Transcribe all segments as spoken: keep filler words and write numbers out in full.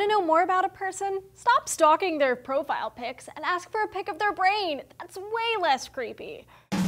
Want to know more about a person? Stop stalking their profile pics and ask for a pic of their brain. That's way less creepy.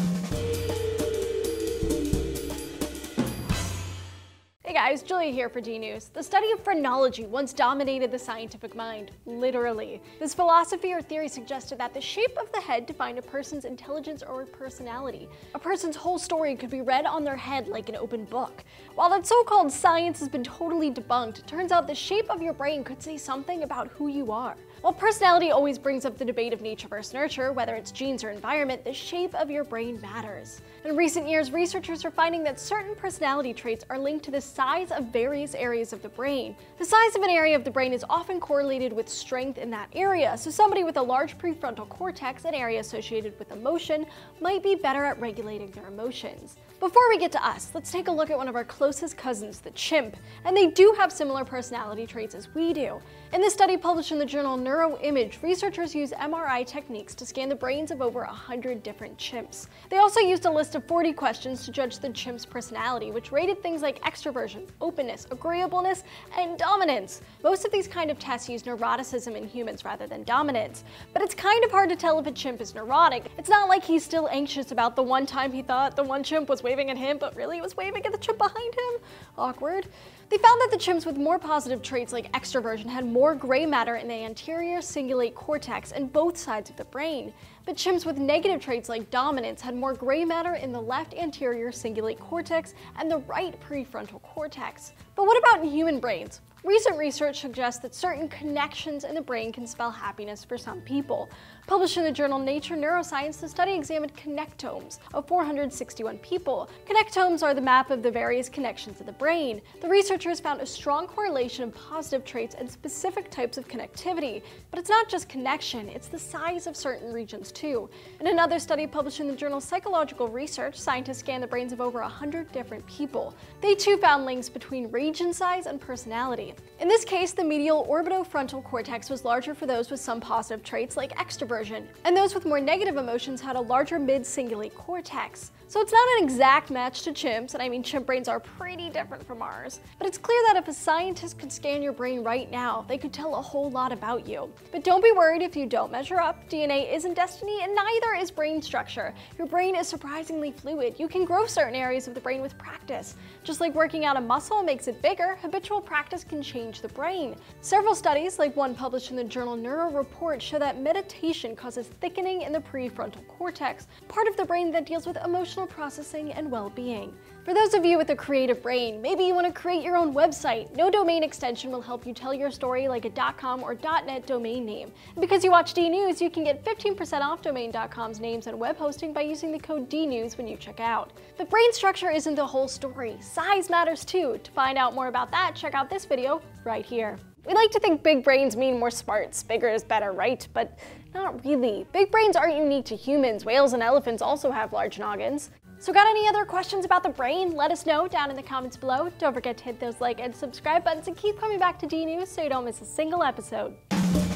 Hey guys, Julia here for DNews. The study of phrenology once dominated the scientific mind, literally. This philosophy or theory suggested that the shape of the head defined a person's intelligence or personality. A person's whole story could be read on their head like an open book. While that so-called science has been totally debunked, it turns out the shape of your brain could say something about who you are. While personality always brings up the debate of nature versus nurture, whether it's genes or environment, the shape of your brain matters. In recent years, researchers are finding that certain personality traits are linked to the size of various areas of the brain. The size of an area of the brain is often correlated with strength in that area, so somebody with a large prefrontal cortex, an area associated with emotion, might be better at regulating their emotions. Before we get to us, let's take a look at one of our closest cousins, the chimp, and they do have similar personality traits as we do. In this study published in the journal Neuroimage, researchers used M R I techniques to scan the brains of over one hundred different chimps. They also used a list of forty questions to judge the chimp's personality, which rated things like extroversion, openness, agreeableness, and dominance. Most of these kind of tests use neuroticism in humans rather than dominance, but it's kind of hard to tell if a chimp is neurotic. It's not like he's still anxious about the one time he thought the one chimp was waving at him, but really was waving at the chimp behind him. Awkward. They found that the chimps with more positive traits like extroversion had more gray matter in the anterior cingulate cortex and both sides of the brain. But chimps with negative traits like dominance had more gray matter in the left anterior cingulate cortex and the right prefrontal cortex. But what about in human brains? Recent research suggests that certain connections in the brain can spell happiness for some people. Published in the journal Nature Neuroscience, the study examined connectomes of four hundred sixty-one people. Connectomes are the map of the various connections in the brain. The researchers found a strong correlation of positive traits and specific types of connectivity. But it's not just connection, it's the size of certain regions too. In another study published in the journal Psychological Research, scientists scanned the brains of over one hundred different people. They too found links between region size and personality. In this case, the medial orbitofrontal cortex was larger for those with some positive traits like extroversion, and those with more negative emotions had a larger mid-cingulate cortex. So it's not an exact match to chimps, and I mean chimp brains are pretty different from ours. But it's clear that if a scientist could scan your brain right now, they could tell a whole lot about you. But don't be worried if you don't measure up. D N A isn't destiny, and neither is brain structure. Your brain is surprisingly fluid. You can grow certain areas of the brain with practice. Just like working out a muscle makes it bigger, habitual practice can change the brain. Several studies, like one published in the journal Neuro Report, show that meditation causes thickening in the prefrontal cortex, part of the brain that deals with emotional processing and well-being. For those of you with a creative brain, maybe you want to create your own website. No domain extension will help you tell your story like a .com or .net domain name. And because you watch DNews, you can get fifteen percent off domain dot com's names and web hosting by using the code DNews when you check out. But brain structure isn't the whole story. Size matters too. To find out more about that, check out this video right here. We like to think big brains mean more smarts. Bigger is better, right? But not really. Big brains aren't unique to humans. Whales and elephants also have large noggins. So got any other questions about the brain? Let us know down in the comments below. Don't forget to hit those like and subscribe buttons and keep coming back to DNews so you don't miss a single episode.